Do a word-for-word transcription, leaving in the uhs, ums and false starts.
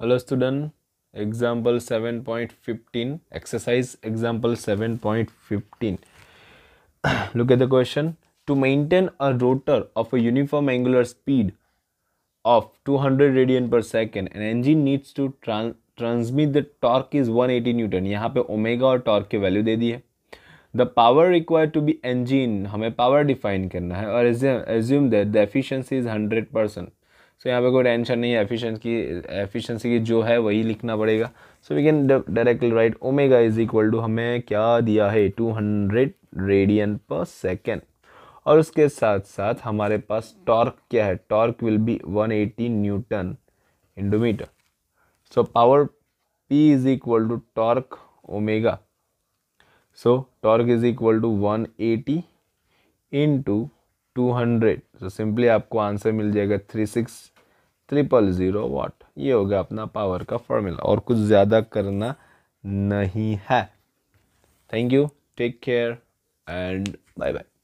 Hello student, example seven point fifteen, exercise example seven point fifteen. Look at the question. To maintain a rotor of a uniform angular speed of two hundred radian per second, an engine needs to trans transmit the torque is one eighty newton. यहाँ पे omega और torque की value दे दी है. The power required to be engine, हमें power define करना है और assume that the efficiency is hundred percent. सो यहाँ पे कोई टेंशन नहीं है, एफिशिएंसी की एफिशिएंसी की जो है वही लिखना पड़ेगा. So we can directly write omega is equal to, हमें क्या दिया है, two hundred radian per second, और उसके साथ साथ हमारे पास टॉर्क क्या है, torque will be one eighty newton into metre. So power P is equal to torque omega. So torque is equal to one eighty into two hundred. So simply आपको answer मिल जाएगा three six triple zero watt. ये होगा अपना power का formula, और कुछ ज़्यादा करना नहीं है. Thank you, take care and bye bye.